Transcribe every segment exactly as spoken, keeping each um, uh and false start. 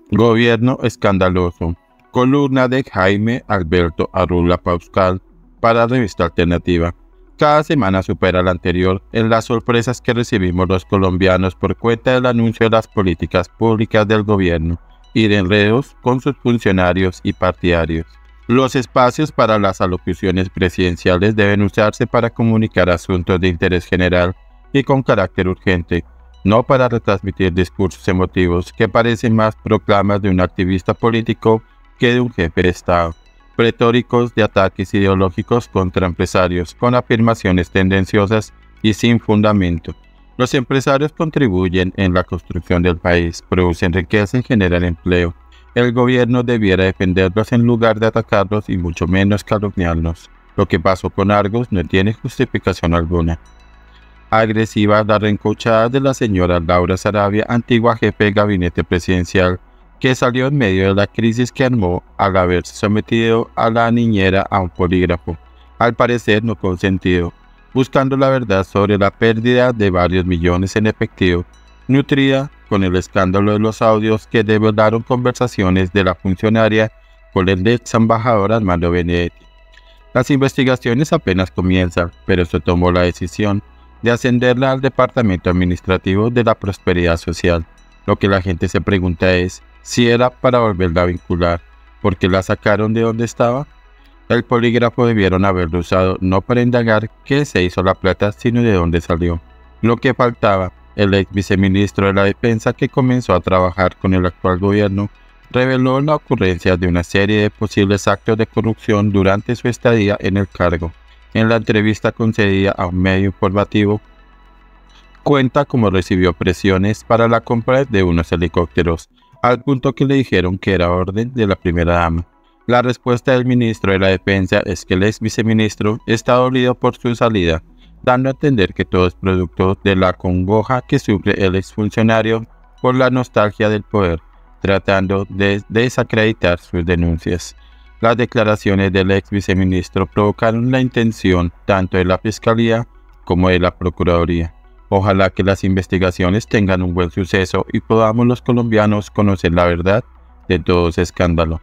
Gobierno escandaloso. Columna de Jaime Alberto Arrula Pauscal para Revista Alternativa. Cada semana supera la anterior en las sorpresas que recibimos los colombianos por cuenta del anuncio de las políticas públicas del gobierno y de enredos con sus funcionarios y partidarios. Los espacios para las alocuciones presidenciales deben usarse para comunicar asuntos de interés general y con carácter urgente, no para retransmitir discursos emotivos que parecen más proclamas de un activista político que de un jefe de Estado, retóricos de ataques ideológicos contra empresarios con afirmaciones tendenciosas y sin fundamento. Los empresarios contribuyen en la construcción del país, producen riqueza y generan empleo. El gobierno debiera defenderlos en lugar de atacarlos y mucho menos calumniarlos. Lo que pasó con Argos no tiene justificación alguna. Agresiva la reencauchada de la señora Laura Sarabia, antigua jefe de gabinete presidencial, que salió en medio de la crisis que armó al haberse sometido a la niñera a un polígrafo, al parecer no consentido, buscando la verdad sobre la pérdida de varios millones en efectivo, nutrida con el escándalo de los audios que develaron conversaciones de la funcionaria con el ex embajador Armando Benedetti. Las investigaciones apenas comienzan, pero se tomó la decisión de ascenderla al Departamento Administrativo de la Prosperidad Social. Lo que la gente se pregunta es si era para volverla a vincular, porque la sacaron de donde estaba. El polígrafo debieron haberlo usado no para indagar qué se hizo la plata, sino de dónde salió. Lo que faltaba, el ex viceministro de la Defensa, que comenzó a trabajar con el actual gobierno, reveló la ocurrencia de una serie de posibles actos de corrupción durante su estadía en el cargo. En la entrevista concedida a un medio informativo, cuenta cómo recibió presiones para la compra de unos helicópteros, al punto que le dijeron que era orden de la primera dama. La respuesta del ministro de la Defensa es que el ex viceministro está dolido por su salida, dando a entender que todo es producto de la congoja que sufre el exfuncionario por la nostalgia del poder, tratando de desacreditar sus denuncias. Las declaraciones del ex viceministro provocaron la intención tanto de la Fiscalía como de la Procuraduría. Ojalá que las investigaciones tengan un buen suceso y podamos los colombianos conocer la verdad de todo ese escándalo.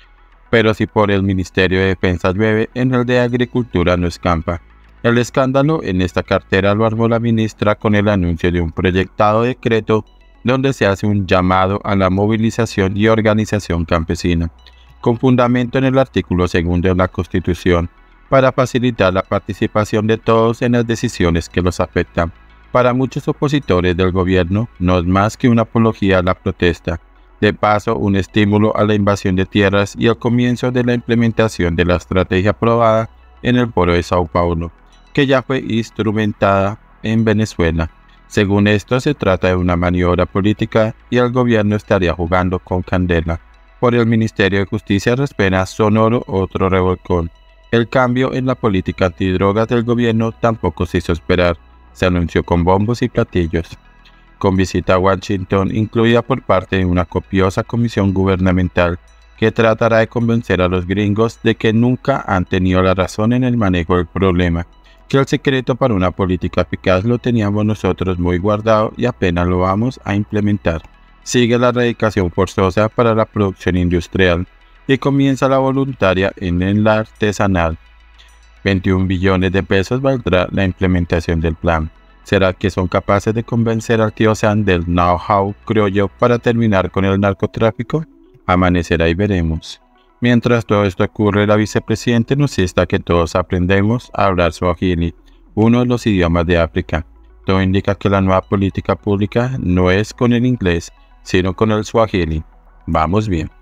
Pero si por el Ministerio de Defensa llueve, en el de Agricultura no escampa. El escándalo en esta cartera lo armó la ministra con el anuncio de un proyectado decreto donde se hace un llamado a la movilización y organización campesina, con fundamento en el artículo segundo de la Constitución, para facilitar la participación de todos en las decisiones que los afectan. Para muchos opositores del gobierno, no es más que una apología a la protesta, de paso un estímulo a la invasión de tierras y el comienzo de la implementación de la estrategia aprobada en el Foro de Sao Paulo, que ya fue instrumentada en Venezuela. Según esto, se trata de una maniobra política y el gobierno estaría jugando con candela. Por el Ministerio de Justicia respira sonoro otro revolcón. El cambio en la política antidrogas del gobierno tampoco se hizo esperar. Se anunció con bombos y platillos, con visita a Washington incluida por parte de una copiosa comisión gubernamental que tratará de convencer a los gringos de que nunca han tenido la razón en el manejo del problema, que el secreto para una política eficaz lo teníamos nosotros muy guardado y apenas lo vamos a implementar. Sigue la erradicación forzosa para la producción industrial y comienza la voluntaria en la artesanal. veintiún billones de pesos valdrá la implementación del plan. ¿Será que son capaces de convencer al tío Sam del know-how criollo para terminar con el narcotráfico? Amanecerá y veremos. Mientras todo esto ocurre, la vicepresidenta nos insta que todos aprendemos a hablar Swahili, uno de los idiomas de África. Todo indica que la nueva política pública no es con el inglés, sino con el Swahili. Vamos bien.